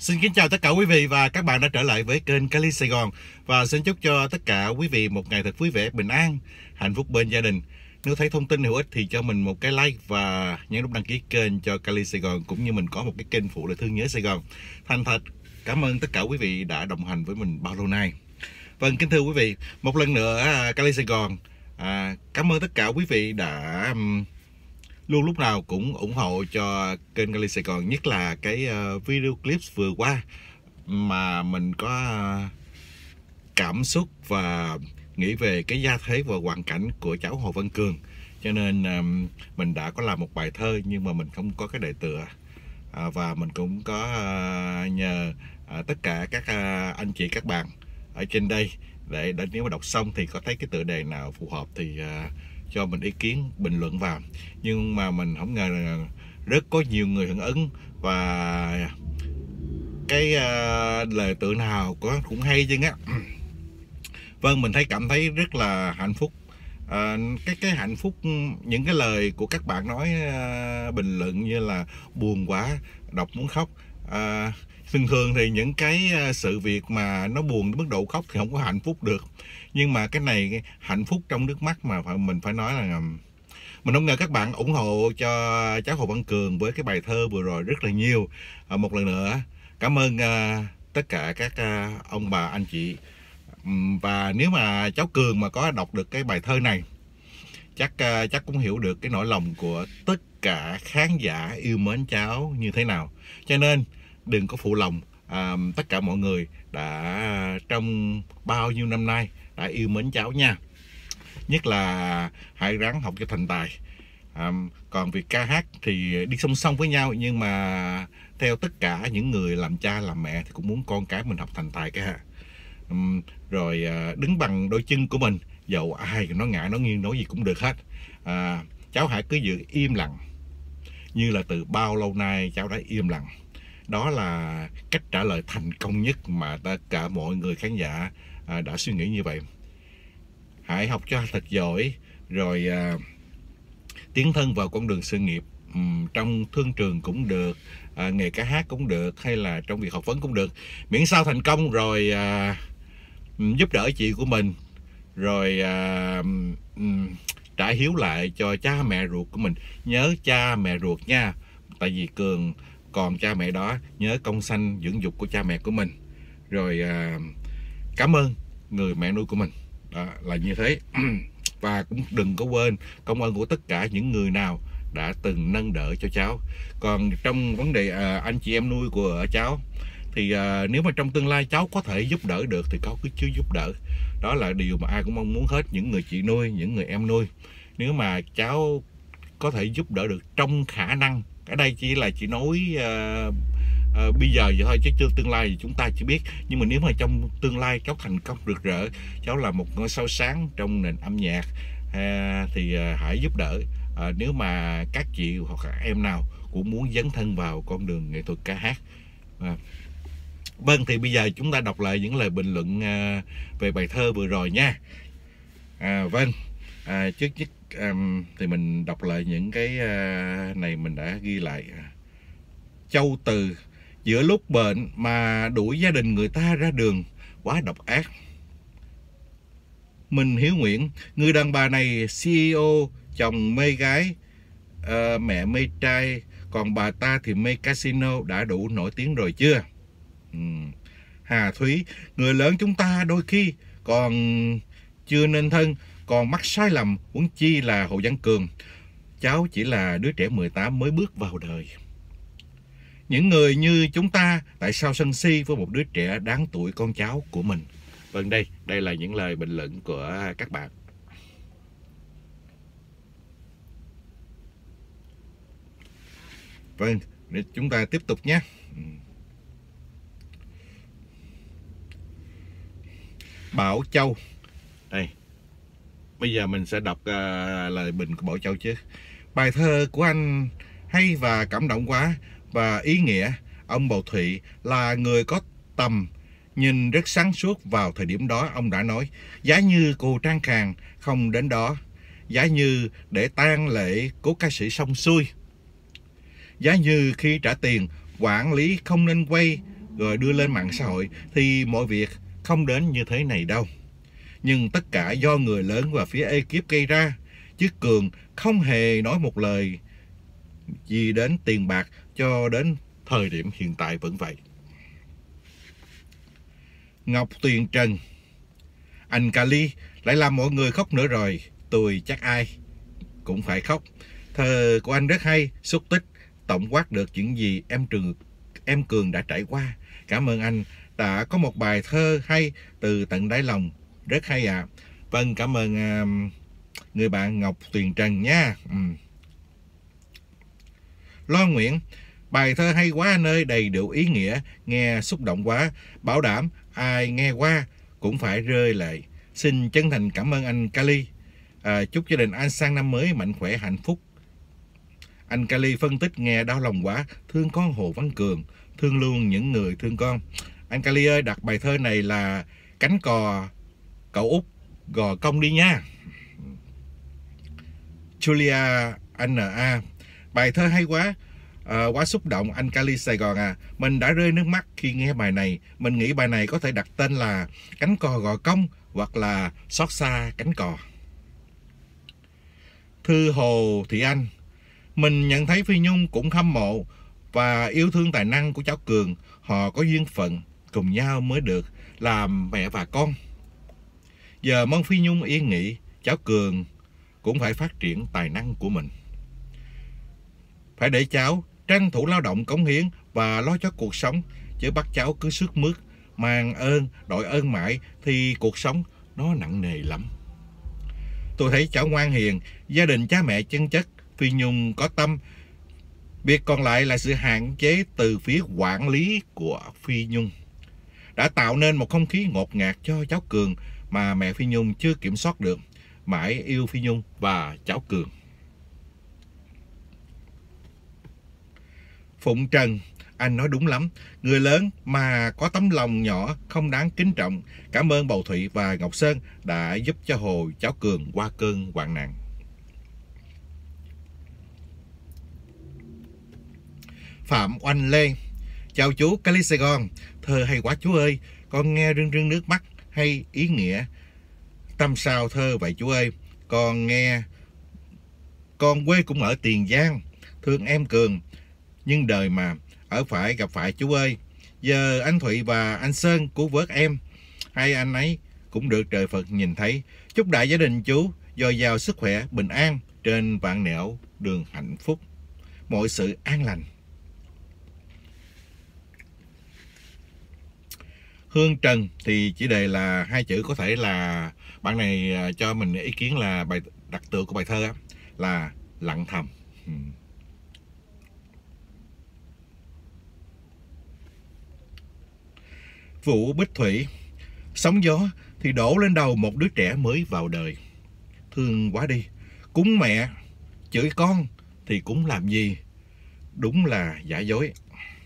Xin kính chào tất cả quý vị và các bạn đã trở lại với kênh Cali Sài Gòn. Và xin chúc cho tất cả quý vị một ngày thật vui vẻ, bình an, hạnh phúc bên gia đình. Nếu thấy thông tin hữu ích thì cho mình một cái like và nhấn nút đăng ký kênh cho Cali Sài Gòn. Cũng như mình có một cái kênh phụ là Thương Nhớ Sài Gòn. Thành thật cảm ơn tất cả quý vị đã đồng hành với mình bao lâu nay. Vâng, kính thưa quý vị, một lần nữa Cali Sài Gòn cảm ơn tất cả quý vị đã luôn lúc nào cũng ủng hộ cho kênh Cali Sài Gòn, nhất là cái video clips vừa qua mà mình có cảm xúc và nghĩ về cái gia thế và hoàn cảnh của cháu Hồ Văn Cường, cho nên mình đã có làm một bài thơ nhưng mà mình không có cái đề tựa, và mình cũng có nhờ tất cả các anh chị các bạn ở trên đây để nếu mà đọc xong thì có thấy cái tựa đề nào phù hợp thì cho mình ý kiến bình luận vào. Nhưng mà mình không ngờ là rất có nhiều người hưởng ứng và cái lời tựa nào cũng hay chứ á. Vâng, mình cảm thấy rất là hạnh phúc. Cái hạnh phúc, những cái lời của các bạn nói bình luận như là buồn quá, đọc muốn khóc. Thường thì những cái sự việc mà nó buồn đến mức độ khóc thì không có hạnh phúc được, nhưng mà cái này hạnh phúc trong nước mắt mà mình phải nói là mình không ngờ các bạn ủng hộ cho cháu Hồ Văn Cường với cái bài thơ vừa rồi rất là nhiều. Một lần nữa cảm ơn tất cả các ông bà anh chị. Và nếu mà cháu Cường mà có đọc được cái bài thơ này chắc cũng hiểu được cái nỗi lòng của tất cả khán giả yêu mến cháu như thế nào. Cho nên đừng có phụ lòng tất cả mọi người đã trong bao nhiêu năm nay đã yêu mến cháu nha. Nhất là hãy ráng học cho thành tài. Còn việc ca hát thì đi song song với nhau, nhưng mà theo tất cả những người làm cha làm mẹ thì cũng muốn con cái mình học thành tài cả. Rồi đứng bằng đôi chân của mình, dẫu ai nó ngại nó nghiêng nói gì cũng được hết. Cháu hãy cứ giữ im lặng như là từ bao lâu nay cháu đã im lặng. Đó là cách trả lời thành công nhất mà tất cả mọi người khán giả đã suy nghĩ như vậy. Hãy học cho thật giỏi, rồi tiến thân vào con đường sự nghiệp, trong thương trường cũng được, nghề ca hát cũng được, hay là trong việc học vấn cũng được. Miễn sao thành công rồi giúp đỡ chị của mình, rồi trả hiếu lại cho cha mẹ ruột của mình. Nhớ cha mẹ ruột nha, tại vì Cường còn cha mẹ đó, nhớ công sanh dưỡng dục của cha mẹ của mình. Rồi cảm ơn người mẹ nuôi của mình. Đó là như thế. Và cũng đừng có quên công ơn của tất cả những người nào đã từng nâng đỡ cho cháu. Còn trong vấn đề anh chị em nuôi của cháu thì nếu mà trong tương lai cháu có thể giúp đỡ được thì cháu cứ giúp đỡ. Đó là điều mà ai cũng mong muốn hết, những người chị nuôi, những người em nuôi. Nếu mà cháu có thể giúp đỡ được trong khả năng, ở đây chỉ là chị nói bây giờ vậy thôi, chứ chưa tương lai thì chúng ta chỉ biết. Nhưng mà nếu mà trong tương lai cháu thành công rực rỡ, cháu là một ngôi sao sáng trong nền âm nhạc, thì hãy giúp đỡ. Nếu mà các chị hoặc các em nào cũng muốn dấn thân vào con đường nghệ thuật ca hát. Vâng, thì bây giờ chúng ta đọc lại những lời bình luận về bài thơ vừa rồi nha. Vâng, trước thì mình đọc lại những cái này mình đã ghi lại. Châu Từ: giữa lúc bệnh mà đuổi gia đình người ta ra đường, quá độc ác. Minh Hiếu Nguyễn: người đàn bà này CEO, chồng mê gái, mẹ mê trai, còn bà ta thì mê casino, đã đủ nổi tiếng rồi chưa? Hà Thúy: người lớn chúng ta đôi khi còn chưa nên thân, còn mắc sai lầm, huống chi là Hồ Văn Cường. Cháu chỉ là đứa trẻ 18 mới bước vào đời. Những người như chúng ta tại sao sân si với một đứa trẻ đáng tuổi con cháu của mình? Vâng, đây là những lời bình luận của các bạn. Vâng, để chúng ta tiếp tục nhé. Bảo Châu: đây, bây giờ mình sẽ đọc lời bình của Bảo Châu chứ. Bài thơ của anh hay và cảm động quá và ý nghĩa. Ông Bầu Thụy là người có tầm nhìn rất sáng suốt. Vào thời điểm đó ông đã nói: giá như cô Trang Khàn không đến đó, giá như để tang lễ cố ca sĩ xong xuôi, giá như khi trả tiền quản lý không nên quay rồi đưa lên mạng xã hội thì mọi việc không đến như thế này đâu. Nhưng tất cả do người lớn và phía ekip gây ra, chứ Cường không hề nói một lời gì đến tiền bạc cho đến thời điểm hiện tại vẫn vậy. Ngọc Tuyền Trần: anh Kali lại làm mọi người khóc nữa rồi, tôi chắc ai cũng phải khóc. Thơ của anh rất hay, xúc tích, tổng quát được những gì em Cường đã trải qua. Cảm ơn anh đã có một bài thơ hay từ tận đáy lòng, rất hay ạ. Vâng, cảm ơn người bạn Ngọc Tuyền Trần nha. Lo Nguyễn: bài thơ hay quá anh ơi, đầy đủ ý nghĩa, nghe xúc động quá, bảo đảm ai nghe qua cũng phải rơi lệ. Xin chân thành cảm ơn anh Kali. Chúc gia đình anh sang năm mới mạnh khỏe hạnh phúc. Anh Kali phân tích nghe đau lòng quá, thương con Hồ Văn Cường, thương luôn những người thương con. Anh Kali ơi, đặt bài thơ này là cánh cò cậu út gò công đi nha. Julia N.A: bài thơ hay quá, quá xúc động anh Kali Sài Gòn à. Mình đã rơi nước mắt khi nghe bài này. Mình nghĩ bài này có thể đặt tên là Cánh cò gò công hoặc là Xót xa cánh cò. Thư Hồ Thị Anh: mình nhận thấy Phi Nhung cũng hâm mộ và yêu thương tài năng của cháu Cường. Họ có duyên phận cùng nhau mới được làm mẹ và con. Giờ mong Phi Nhung yên nghỉ, cháu Cường cũng phải phát triển tài năng của mình. Phải để cháu tranh thủ lao động cống hiến và lo cho cuộc sống, chứ bắt cháu cứ sức mướt, mang ơn, đội ơn mãi thì cuộc sống nó nặng nề lắm. Tôi thấy cháu ngoan hiền, gia đình cha mẹ chân chất, Phi Nhung có tâm. Việc còn lại là sự hạn chế từ phía quản lý của Phi Nhung đã tạo nên một không khí ngột ngạt cho cháu Cường mà mẹ Phi Nhung chưa kiểm soát được. Mãi yêu Phi Nhung và cháu Cường. Phụng Trần: anh nói đúng lắm, người lớn mà có tấm lòng nhỏ không đáng kính trọng. Cảm ơn Bầu Thụy và Ngọc Sơn đã giúp cho Hồ cháu Cường qua cơn hoạn nạn. Phạm Oanh Lê: chào chú Kali Sài Gòn, thơ hay quá chú ơi, con nghe rưng rưng nước mắt, hay ý nghĩa. Tâm sao thơ vậy chú ơi, con nghe, con quê cũng ở Tiền Giang, thương em Cường, nhưng đời mà ở phải gặp phải chú ơi. Giờ anh Thụy và anh Sơn cứu vớt em, hay anh ấy cũng được trời Phật nhìn thấy. Chúc đại gia đình chú dồi dào sức khỏe, bình an trên vạn nẻo đường hạnh phúc, mọi sự an lành. Hương Trần thì chỉ đề là hai chữ, có thể là bạn này cho mình ý kiến là bài đặt tựa của bài thơ á, là lặng thầm. Vũ Bích Thủy: sóng gió thì đổ lên đầu một đứa trẻ mới vào đời, thương quá đi. Cúng mẹ chửi con thì cũng làm gì, đúng là giả dối.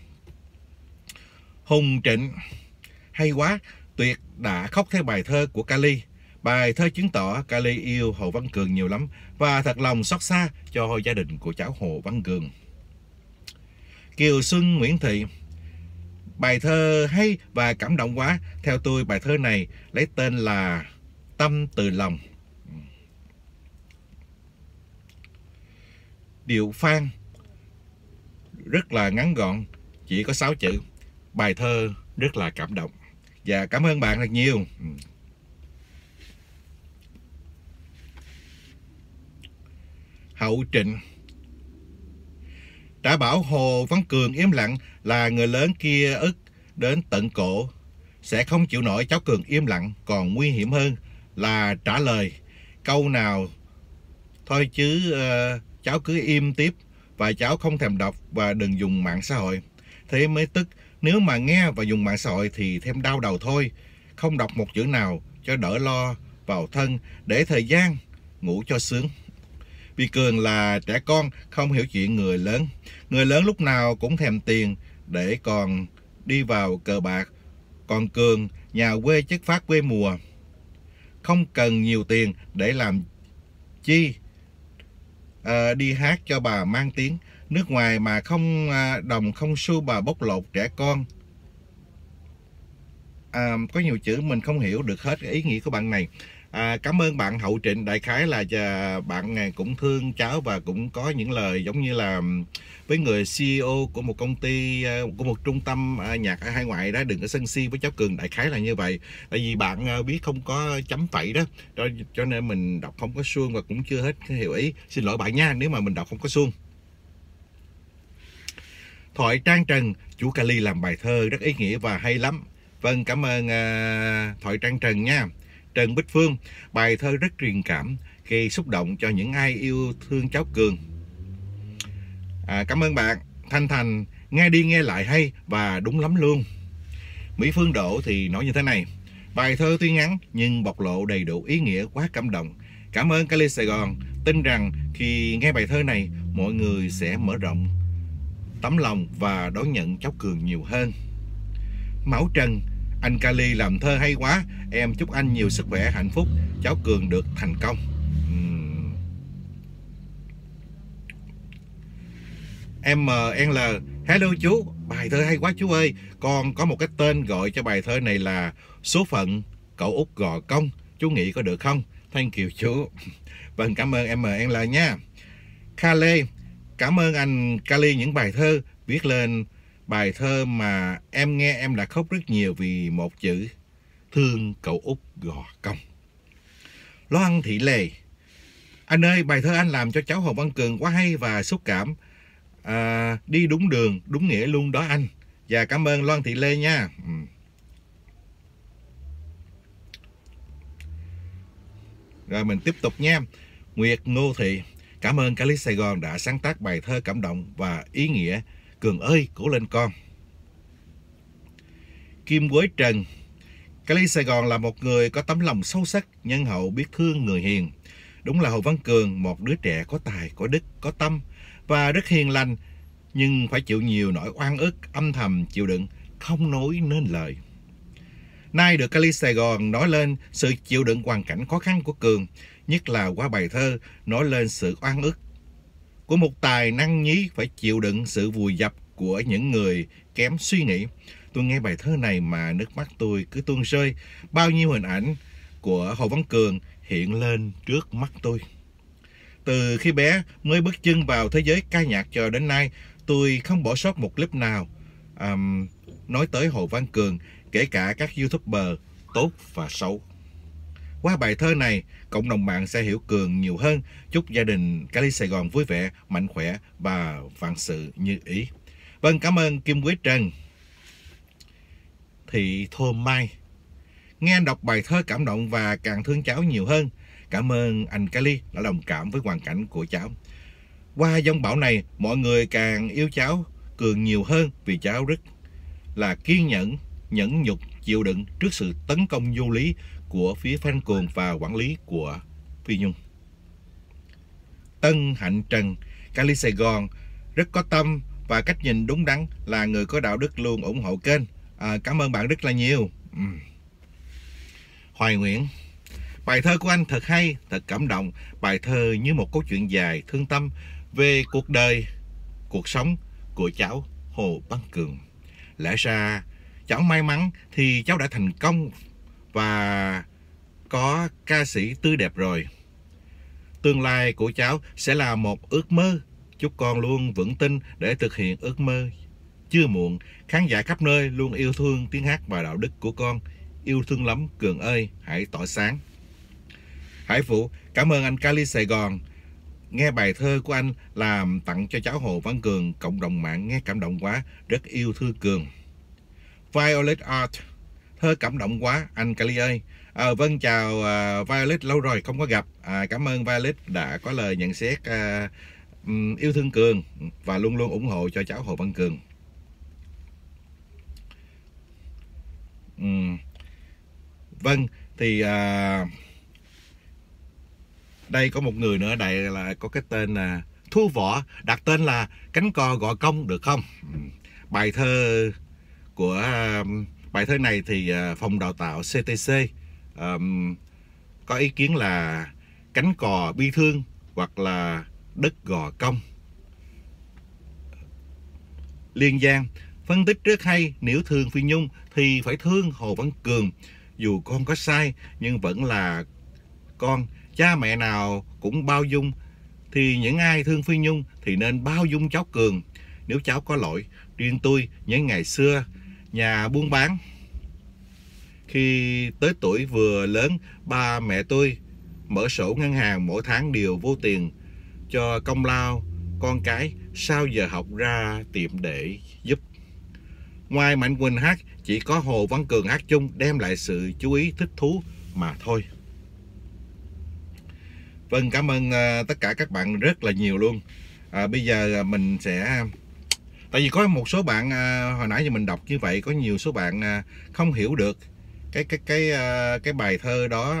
Hùng Trịnh: hay quá, tuyệt, đã khóc theo bài thơ của Kali. Bài thơ chứng tỏ Kali yêu Hồ Văn Cường nhiều lắm và thật lòng xót xa cho gia đình của cháu Hồ Văn Cường. Kiều Xuân Nguyễn Thị: bài thơ hay và cảm động quá. Theo tôi, bài thơ này lấy tên là Tâm từ lòng. Điệu Phan: rất là ngắn gọn, chỉ có 6 chữ. Bài thơ rất là cảm động. Và cảm ơn bạn thật nhiều. Hậu Trịnh: đã bảo Hồ Văn Cường im lặng là người lớn kia ức đến tận cổ. Sẽ không chịu nổi cháu Cường im lặng, còn nguy hiểm hơn là trả lời câu nào thôi chứ cháu cứ im tiếp, và cháu không thèm đọc và đừng dùng mạng xã hội. Thế mới tức, nếu mà nghe và dùng mạng xã hội thì thêm đau đầu thôi. Không đọc một chữ nào cho đỡ lo vào thân, để thời gian ngủ cho sướng. Vì Cường là trẻ con, không hiểu chuyện người lớn. Người lớn lúc nào cũng thèm tiền để còn đi vào cờ bạc. Còn Cường nhà quê chất phát quê mùa, không cần nhiều tiền để làm chi đi hát cho bà mang tiếng. Nước ngoài mà không đồng không xu bà bóc lột trẻ con có nhiều chữ mình không hiểu được hết cái ý nghĩa của bạn này. Cảm ơn bạn Hậu Trịnh, đại khái là bạn cũng thương cháu và cũng có những lời giống như là với người CEO của một công ty, của một trung tâm nhạc ở hải ngoại đó, đừng có sân si với cháu Cường, đại khái là như vậy. Tại vì bạn biết không có chấm phẩy đó, cho nên mình đọc không có suông và cũng chưa hết hiểu ý. Xin lỗi bạn nha nếu mà mình đọc không có suông. Thoại Trang Trần, chú Kali làm bài thơ rất ý nghĩa và hay lắm. Vâng, cảm ơn Thoại Trang Trần nha. Trần Bích Phương, bài thơ rất truyền cảm, gây xúc động cho những ai yêu thương cháu Cường. Cảm ơn bạn. Thanh Thành, nghe đi nghe lại hay và đúng lắm luôn. Mỹ Phương Độ thì nói như thế này: bài thơ tuy ngắn nhưng bộc lộ đầy đủ ý nghĩa, quá cảm động. Cảm ơn Kali Sài Gòn, tin rằng khi nghe bài thơ này, mọi người sẽ mở rộng tấm lòng và đón nhận cháu Cường nhiều hơn. Mão Trần, anh Kali làm thơ hay quá, em chúc anh nhiều sức khỏe, hạnh phúc, cháu Cường được thành công. ML, hello chú, bài thơ hay quá chú ơi. Con có một cái tên gọi cho bài thơ này là Số Phận Cậu Út Gò Công, chú nghĩ có được không? Thank you chú. Vâng, cảm ơn ML nha. Kale, cảm ơn anh Kali những bài thơ viết lên. Bài thơ mà em nghe em đã khóc rất nhiều vì một chữ: thương cậu Út Gò Công. Loan Thị Lê, anh ơi, bài thơ anh làm cho cháu Hồ Văn Cường quá hay và xúc cảm. Đi đúng đường, đúng nghĩa luôn đó anh. Và cảm ơn Loan Thị Lê nha. Rồi mình tiếp tục nha. Nguyệt Ngô Thị, cảm ơn Kali Sài Gòn đã sáng tác bài thơ cảm động và ý nghĩa. Cường ơi, cố lên con. Kim Quế Trần, Kali Sài Gòn là một người có tấm lòng sâu sắc, nhân hậu, biết thương người hiền. Đúng là Hồ Văn Cường, một đứa trẻ có tài, có đức, có tâm và rất hiền lành, nhưng phải chịu nhiều nỗi oan ức, âm thầm chịu đựng, không nói nên lời. Nay được Kali Sài Gòn nói lên sự chịu đựng hoàn cảnh khó khăn của Cường, nhất là qua bài thơ nói lên sự oan ức của một tài năng nhí phải chịu đựng sự vùi dập của những người kém suy nghĩ. Tôi nghe bài thơ này mà nước mắt tôi cứ tuôn rơi. Bao nhiêu hình ảnh của Hồ Văn Cường hiện lên trước mắt tôi. Từ khi bé mới bước chân vào thế giới ca nhạc cho đến nay, tôi không bỏ sót một clip nào nói tới Hồ Văn Cường, kể cả các YouTuber tốt và xấu. Qua bài thơ này, cộng đồng mạng sẽ hiểu Cường nhiều hơn. Chúc gia đình Kali Sài Gòn vui vẻ, mạnh khỏe và vạn sự như ý. Vâng, cảm ơn Kim Quế Trần. Thị Thôn Mai, nghe anh đọc bài thơ cảm động và càng thương cháu nhiều hơn. Cảm ơn anh Kali đã đồng cảm với hoàn cảnh của cháu. Qua dông bão này, mọi người càng yêu cháu Cường nhiều hơn vì cháu rất là kiên nhẫn, nhẫn nhục, chịu đựng trước sự tấn công vô lý của phía fan cuồng và quản lý của Phi Nhung. Tân Hạnh Trần, Kali Sài Gòn rất có tâm và cách nhìn đúng đắn, là người có đạo đức, luôn ủng hộ kênh. Cảm ơn bạn rất là nhiều. Hoài Nguyễn, bài thơ của anh thật hay, thật cảm động. Bài thơ như một câu chuyện dài thương tâm về cuộc đời, cuộc sống của cháu Hồ Văn Cường. Lẽ ra cháu may mắn thì cháu đã thành công và có ca sĩ tươi đẹp rồi. Tương lai của cháu sẽ là một ước mơ. Chúc con luôn vững tin để thực hiện ước mơ. Chưa muộn, khán giả khắp nơi luôn yêu thương tiếng hát và đạo đức của con. Yêu thương lắm Cường ơi, hãy tỏa sáng. Hải Phụ, cảm ơn anh Kali Sài Gòn. Nghe bài thơ của anh làm tặng cho cháu Hồ Văn Cường, cộng đồng mạng nghe cảm động quá, rất yêu thương Cường. Violet Art, thơ cảm động quá anh Kali ơi. Vâng, chào Violet, lâu rồi không có gặp. Cảm ơn Violet đã có lời nhận xét yêu thương Cường và luôn luôn ủng hộ cho cháu Hồ Văn Cường. Vâng, thì đây có một người nữa, đây là có cái tên là Thu Võ, đặt tên là Cánh Cò Gò Công được không? Bài thơ của bài thơ này thì phòng đào tạo CTC có ý kiến là cánh cò bi thương hoặc là đất gò công. Liên Giang, Phân tích rất hay, nếu thương Phi Nhung thì phải thương Hồ Văn Cường. Dù con có sai nhưng vẫn là con, cha mẹ nào cũng bao dung, thì những ai thương Phi Nhung thì nên bao dung cháu Cường. Nếu cháu có lỗi, riêng tôi nhớ ngày xưa nhà buôn bán, khi tới tuổi vừa lớn, ba mẹ tôi mở sổ ngân hàng mỗi tháng đều vô tiền cho công lao con cái, sau giờ học ra tiệm để giúp. Ngoài Mạnh Quỳnh hát, chỉ có Hồ Văn Cường hát chung đem lại sự chú ý thích thú mà thôi. Vâng, cảm ơn tất cả các bạn rất là nhiều luôn. Bây giờ mình sẽ, tại vì có một số bạn hồi nãy giờ mình đọc như vậy, có nhiều số bạn không hiểu được cái bài thơ đó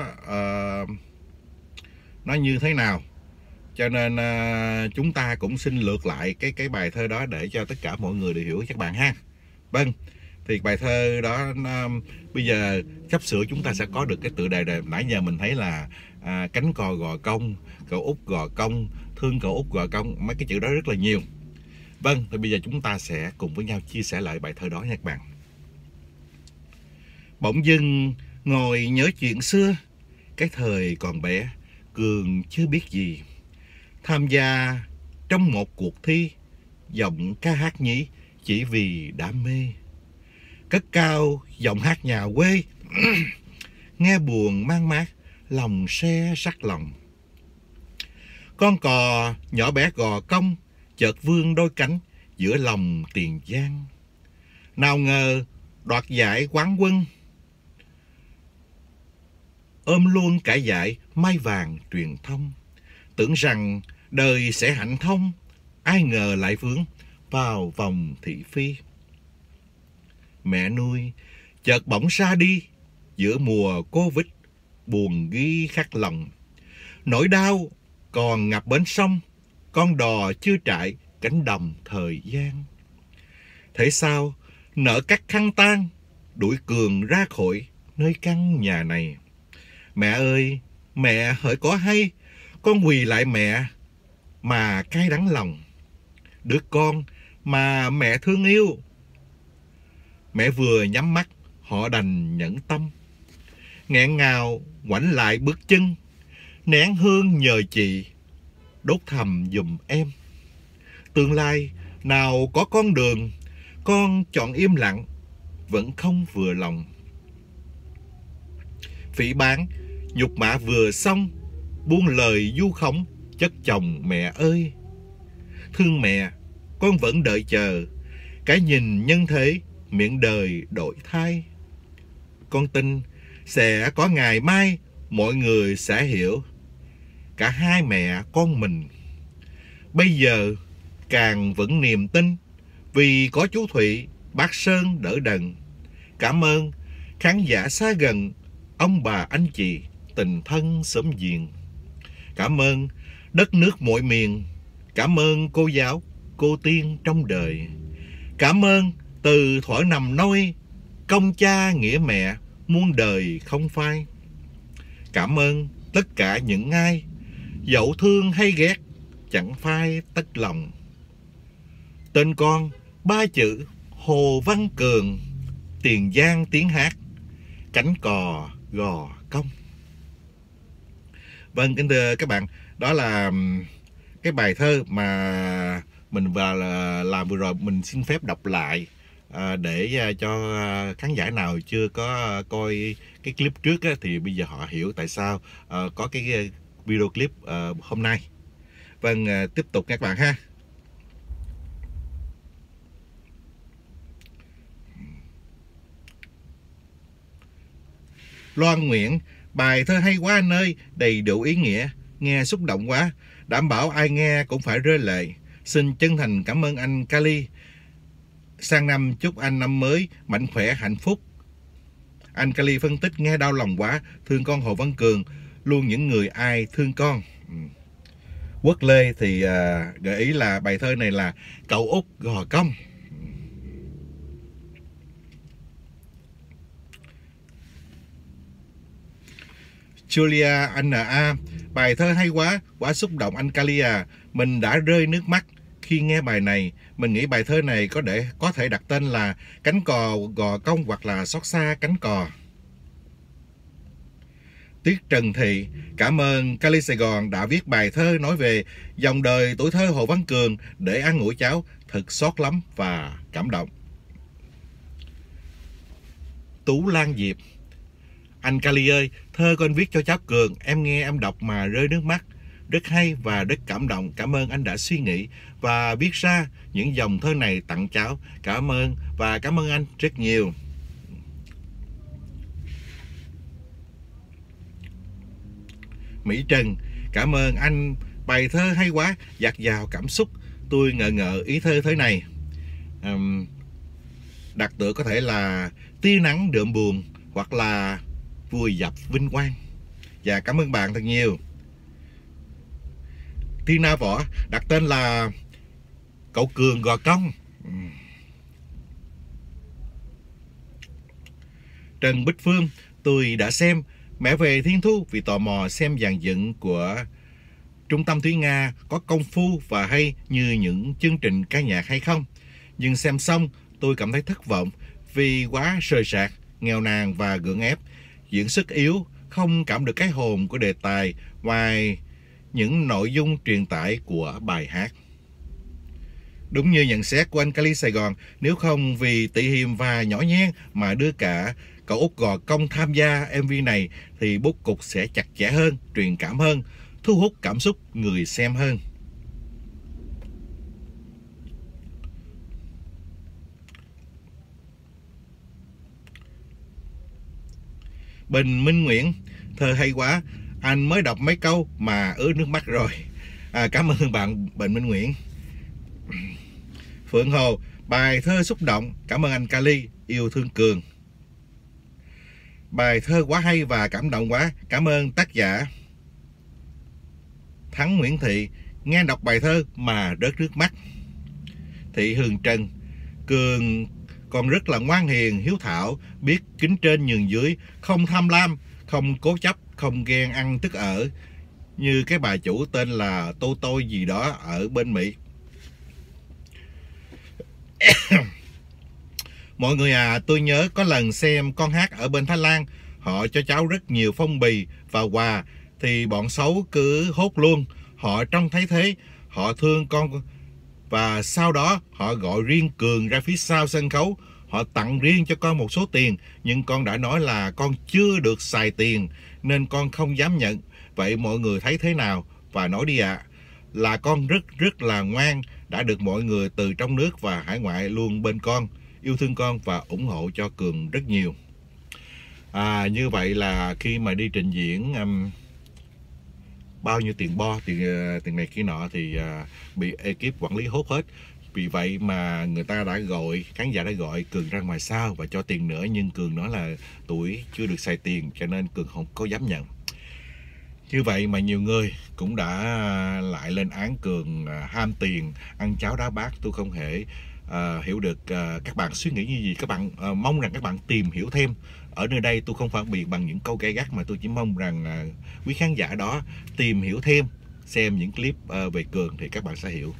nó như thế nào, cho nên chúng ta cũng xin lược lại cái bài thơ đó để cho tất cả mọi người đều hiểu các bạn ha. Vâng, thì bài thơ đó bây giờ sắp sửa chúng ta sẽ có được cái tựa đề này. Nãy giờ mình thấy là cánh cò gò công, cậu út gò công, thương cậu út gò công, mấy cái chữ đó rất là nhiều. Vâng, thì bây giờ chúng ta sẽ cùng với nhau chia sẻ lại bài thơ đó nha các bạn. Bỗng dưng ngồi nhớ chuyện xưa, cái thời còn bé, Cường chưa biết gì. Tham gia trong một cuộc thi giọng ca hát nhí chỉ vì đam mê. Cất cao giọng hát nhà quê nghe buồn mang mát, lòng se sắc lòng. Con cò nhỏ bé gò công chợt vươn đôi cánh giữa lòng Tiền Giang. Nào ngờ đoạt giải quán quân, ôm luôn cả giải mai vàng truyền thông. Tưởng rằng đời sẽ hạnh thông, ai ngờ lại vướng vào vòng thị phi. Mẹ nuôi chợt bỗng ra đi giữa mùa Covid, buồn ghi khắc lòng. Nỗi đau còn ngập bến sông, con đò chưa trải cánh đồng thời gian. Thế sao nợ cắt khăn tan, đuổi Cường ra khỏi nơi căn nhà này. Mẹ ơi, mẹ hỡi có hay, con quỳ lại mẹ mà cay đắng lòng. Đứa con mà mẹ thương yêu, mẹ vừa nhắm mắt họ đành nhẫn tâm. Nghẹn ngào ngoảnh lại bước chân, nén hương nhờ chị đốt thầm giùm em. Tương lai nào có con đường, con chọn im lặng vẫn không vừa lòng. Phỉ báng nhục mạ vừa xong, buông lời du khống chất chồng mẹ ơi. Thương mẹ, con vẫn đợi chờ, cái nhìn nhân thế miệng đời đổi thay. Con tin sẽ có ngày mai mọi người sẽ hiểu cả hai mẹ con mình. Bây giờ càng vẫn niềm tin vì có chú Thụy, bác Sơn đỡ đần. Cảm ơn khán giả xa gần, ông bà anh chị, tình thân xóm giềng. Cảm ơn đất nước mọi miền, cảm ơn cô giáo, cô tiên trong đời. Cảm ơn từ thuở nằm nôi, công cha nghĩa mẹ muôn đời không phai. Cảm ơn tất cả những ai dẫu thương hay ghét chẳng phai tất lòng. Tên con 3 chữ Hồ Văn Cường, Tiền Giang tiếng hát, cánh cò gò công. Vâng, kính thưa các bạn, đó là cái bài thơ mà mình làm vừa rồi. Mình xin phép đọc lại để cho khán giả nào chưa có coi cái clip trước thì bây giờ họ hiểu tại sao có cái video clip hôm nay. Vâng, tiếp tục các bạn ha. Loan Nguyễn, bài thơ hay quá anh ơi, đầy đủ ý nghĩa, nghe xúc động quá, đảm bảo ai nghe cũng phải rơi lệ. Xin chân thành cảm ơn anh Kali. Sang năm chúc anh năm mới mạnh khỏe hạnh phúc. Anh Kali phân tích nghe đau lòng quá, thương con Hồ Văn Cường, luôn những người ai thương con. Quốc Lê thì gợi ý là bài thơ này là cậu út gò công. Julia Anna A, bài thơ hay quá, quá xúc động anh Kali à. Mình đã rơi nước mắt khi nghe bài này, mình nghĩ bài thơ này có thể đặt tên là Cánh cò gò công hoặc là Xót xa cánh cò. Tiết Trần Thị cảm ơn Cali Sài Gòn đã viết bài thơ nói về dòng đời tuổi thơ Hồ Văn Cường để an ủi cháu, thật xót lắm và cảm động. Tú Lan Diệp: Anh Cali ơi, thơ của anh viết cho cháu Cường, em nghe em đọc mà rơi nước mắt. Rất hay và rất cảm động. Cảm ơn anh đã suy nghĩ và viết ra những dòng thơ này tặng cháu. Cảm ơn và cảm ơn anh rất nhiều. Mỹ Trần: Cảm ơn anh, bài thơ hay quá, dạt dào cảm xúc. Tôi ngờ ngợ ý thơ thế này. Đặt tựa có thể là Tia nắng đượm buồn hoặc là Vùi dập vinh quang. Và cảm ơn bạn thật nhiều. Tina Võ đặt tên là Cậu Cường gò công. Trần Bích Phương: Tôi đã xem Mẹ về Thiên Thu vì tò mò xem dàn dựng của Trung tâm Thúy Nga có công phu và hay như những chương trình ca nhạc hay không. Nhưng xem xong tôi cảm thấy thất vọng vì quá sời sạc, nghèo nàn và gượng ép. Diễn xuất yếu, không cảm được cái hồn của đề tài ngoài những nội dung truyền tải của bài hát. Đúng như nhận xét của anh Cali Sài Gòn, nếu không vì tị hiềm và nhỏ nhen mà đưa cả cậu út gò công tham gia MV này thì bố cục sẽ chặt chẽ hơn, truyền cảm hơn, thu hút cảm xúc người xem hơn. Bình Minh Nguyễn: Thơ hay quá, anh mới đọc mấy câu mà ứa nước mắt rồi. Cảm ơn bạn Bình Minh Nguyễn. Phượng Hồ: Bài thơ xúc động, cảm ơn anh Cali, yêu thương Cường. Bài thơ quá hay và cảm động quá, cảm ơn tác giả. Thắng Nguyễn Thị: Nghe đọc bài thơ mà rớt nước mắt. Thị Hường Trần: Cường còn rất là ngoan hiền, hiếu thảo, biết kính trên nhường dưới, không tham lam, không cố chấp, không ghen ăn tức ở như cái bà chủ tên là Tôi gì đó ở bên Mỹ. Mọi người tôi nhớ có lần xem con hát ở bên Thái Lan, họ cho cháu rất nhiều phong bì và quà thì bọn xấu cứ hốt luôn. Họ trông thấy thế, họ thương con và sau đó họ gọi riêng Cường ra phía sau sân khấu. Họ tặng riêng cho con một số tiền, nhưng con đã nói là con chưa được xài tiền nên con không dám nhận. Vậy mọi người thấy thế nào? Và nói đi ạ. Là con rất là ngoan, đã được mọi người từ trong nước và hải ngoại luôn bên con, yêu thương con và ủng hộ cho Cường rất nhiều. Như vậy là khi mà đi trình diễn bao nhiêu tiền bo, tiền này kia nọ thì bị ekip quản lý hốt hết. Vì vậy mà người ta đã gọi, khán giả đã gọi Cường ra ngoài sau và cho tiền nữa, nhưng Cường nói là tuổi chưa được xài tiền cho nên Cường không có dám nhận. Như vậy mà nhiều người cũng đã lại lên án Cường ham tiền, ăn cháo đá bát. Tôi không thể hiểu được các bạn suy nghĩ như gì. Các bạn mong rằng các bạn tìm hiểu thêm. Ở nơi đây tôi không phản biện bằng những câu gay gắt, mà tôi chỉ mong rằng quý khán giả đó tìm hiểu thêm, xem những clip về Cường thì các bạn sẽ hiểu.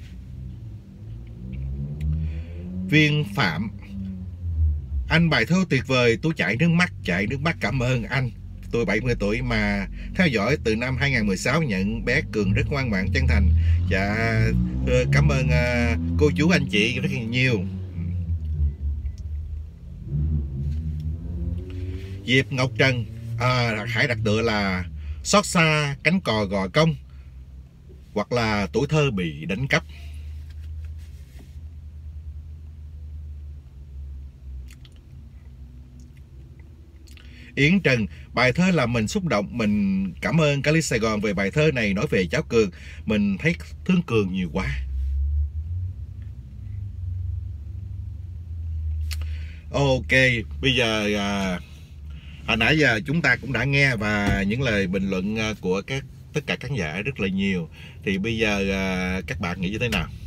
Viên Phạm: Anh bài thơ tuyệt vời, tôi chạy nước mắt cảm ơn anh. Tôi 70 tuổi mà theo dõi từ năm 2016, nhận bé Cường rất ngoan ngoãn chân thành. Dạ, cảm ơn cô chú anh chị rất nhiều. Diệp Ngọc Trần: hãy đặt tựa là Xót xa cánh cò gò công hoặc là Tuổi thơ bị đánh cắp. Yến Trần: Bài thơ làm mình xúc động. Mình cảm ơn Cali Sài Gòn về bài thơ này nói về cháu Cường. Mình thấy thương Cường nhiều quá. Ok, bây giờ hồi nãy giờ chúng ta cũng đã nghe và những lời bình luận của tất cả khán giả rất là nhiều. Thì bây giờ các bạn nghĩ như thế nào?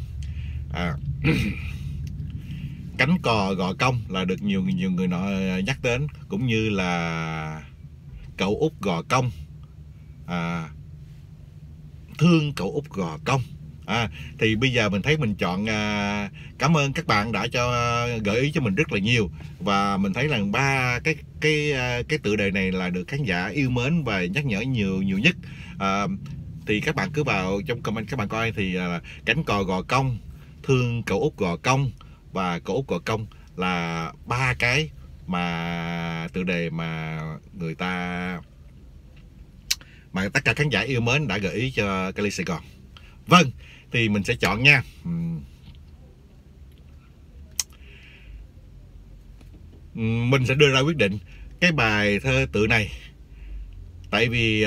Cánh cò gò công là được nhiều người nhắc đến, cũng như là cậu út gò công, thương cậu út gò công. Thì bây giờ mình thấy mình chọn, cảm ơn các bạn đã gợi ý cho mình rất là nhiều, và mình thấy là cái tựa đề này là được khán giả yêu mến và nhắc nhở nhiều nhất. Thì các bạn cứ vào trong comment các bạn coi thì cánh cò gò công, thương cậu út gò công và cậu út gò công là 3 cái mà tựa đề mà tất cả khán giả yêu mến đã gợi ý cho Cali Sài Gòn. Vâng, thì mình sẽ chọn nha. Mình sẽ đưa ra quyết định cái bài thơ tựa này, tại vì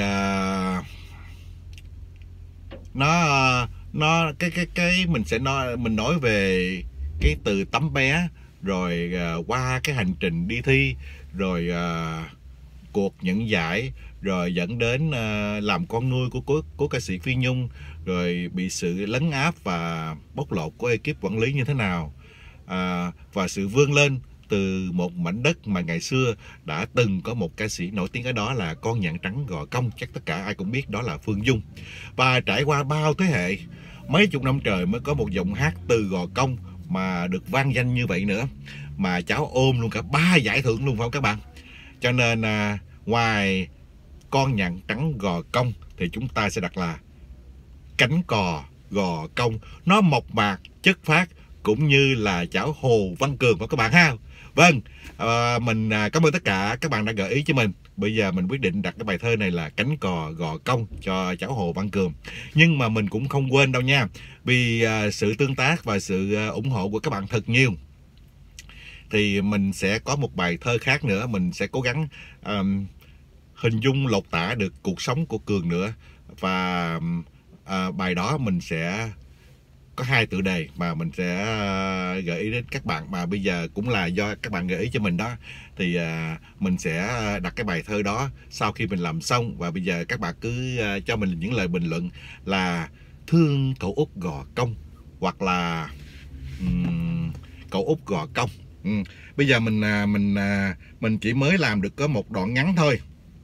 mình nói về cái từ tấm bé, rồi qua cái hành trình đi thi, rồi cuộc nhận giải, rồi dẫn đến làm con nuôi của cố ca sĩ Phi Nhung, rồi bị sự lấn áp và bóc lột của ekip quản lý như thế nào, và sự vươn lên từ một mảnh đất mà ngày xưa đã từng có một ca sĩ nổi tiếng ở đó là con nhạn trắng Gò Công, chắc tất cả ai cũng biết đó là Phương Dung. Và trải qua bao thế hệ, mấy chục năm trời mới có một giọng hát từ Gò Công mà được vang danh như vậy nữa, mà cháu ôm luôn cả 3 giải thưởng luôn, phải không các bạn? Cho nên ngoài con nhạn trắng Gò Công thì chúng ta sẽ đặt là cánh cò Gò Công. Nó mộc mạc, chất phác, cũng như là chảo Hồ Văn Cường của các bạn ha. Vâng, mình cảm ơn tất cả các bạn đã gợi ý cho mình. Bây giờ mình quyết định đặt cái bài thơ này là cánh cò Gò Công cho chảo Hồ Văn Cường. Nhưng mà mình cũng không quên đâu nha, vì sự tương tác và sự ủng hộ của các bạn thật nhiều, thì mình sẽ có một bài thơ khác nữa. Mình sẽ cố gắng hình dung lột tả được cuộc sống của Cường nữa. Và bài đó mình sẽ có 2 tựa đề mà mình sẽ gợi ý đến các bạn, mà bây giờ cũng là do các bạn gợi ý cho mình đó. Thì mình sẽ đặt cái bài thơ đó sau khi mình làm xong. Và bây giờ các bạn cứ cho mình những lời bình luận là thương cậu út Gò Công hoặc là cậu út Gò Công. Bây giờ mình chỉ mới làm được có một đoạn ngắn thôi.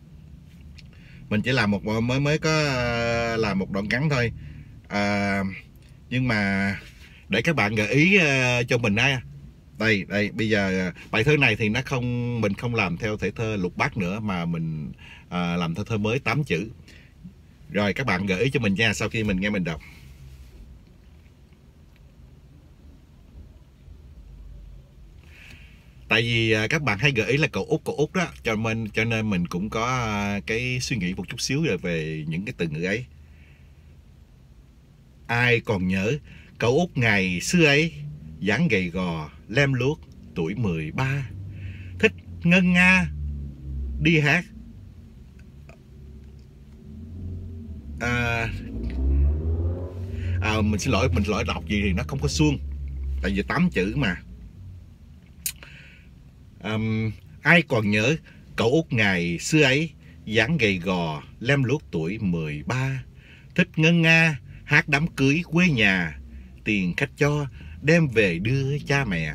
Mình chỉ làm mới có làm một đoạn ngắn thôi. Nhưng mà để các bạn gợi ý cho mình ha. Đây, bây giờ bài thơ này thì mình không làm theo thể thơ lục bát nữa, mà mình làm theo thơ mới 8 chữ. Rồi các bạn gợi ý cho mình nha, sau khi mình nghe mình đọc. Tại vì các bạn hay gợi ý là cậu út đó, cho nên mình cũng có cái suy nghĩ một chút xíu về những cái từ ngữ ấy. Ai còn nhớ cậu út ngày xưa ấy, dáng gầy gò, lem luốc, tuổi 13, thích ngân nga, đi hát. Mình xin lỗi đọc gì thì nó không có suông, tại vì 8 chữ mà. Ai còn nhớ cậu út ngày xưa ấy, dáng gầy gò, lem luốc, tuổi 13, thích ngân nga, hát đám cưới quê nhà, tiền khách cho đem về đưa cha mẹ.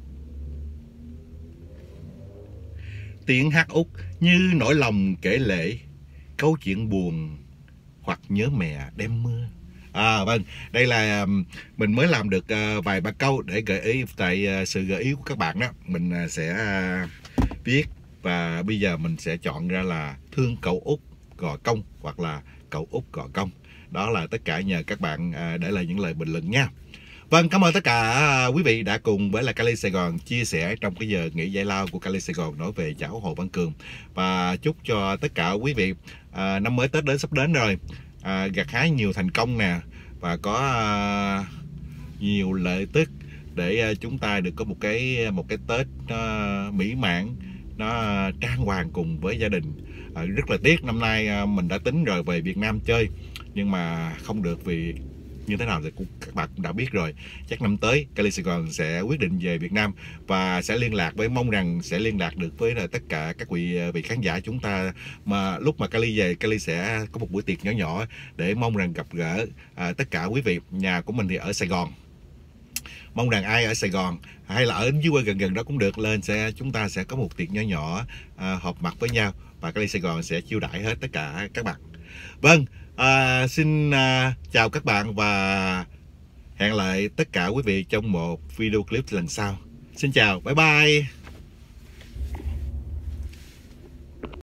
Tiếng hát út như nỗi lòng kể lể, câu chuyện buồn hoặc nhớ mẹ đem mưa. Vâng, đây là mình mới làm được vài ba câu để gợi ý. Tại sự gợi ý của các bạn đó, mình sẽ viết. Và bây giờ mình sẽ chọn ra là thương cậu út Gò Công hoặc là cậu út Gò Công. Đó là tất cả nhờ các bạn để lại những lời bình luận nha. Vâng, cảm ơn tất cả quý vị đã cùng với là Cali Sài Gòn chia sẻ trong cái giờ nghỉ giải lao của Cali Sài Gòn nói về chảo Hồ Văn Cường. Và chúc cho tất cả quý vị năm mới Tết sắp đến rồi, gặt hái nhiều thành công nè, và có nhiều lợi tức để chúng ta được có một cái Tết nó mỹ mãn, nó trang hoàng cùng với gia đình. Rất là tiếc năm nay mình đã tính rồi về Việt Nam chơi, nhưng mà không được vì như thế nào thì các bạn cũng đã biết rồi. Chắc năm tới Cali Sài Gòn sẽ quyết định về Việt Nam và sẽ mong rằng sẽ liên lạc được với tất cả các vị khán giả chúng ta. Mà lúc mà Cali về, Cali sẽ có một bữa tiệc nhỏ nhỏ để mong rằng gặp gỡ tất cả quý vị. Nhà của mình thì ở Sài Gòn, mong rằng ai ở Sài Gòn hay là ở dưới quê gần đó cũng được, lên chúng ta sẽ có một tiệc nhỏ nhỏ họp mặt với nhau, và Cali Sài Gòn sẽ chiêu đãi hết tất cả các bạn. Vâng, xin chào các bạn và Hẹn lại tất cả quý vị trong một video clip lần sau. Xin chào, bye bye.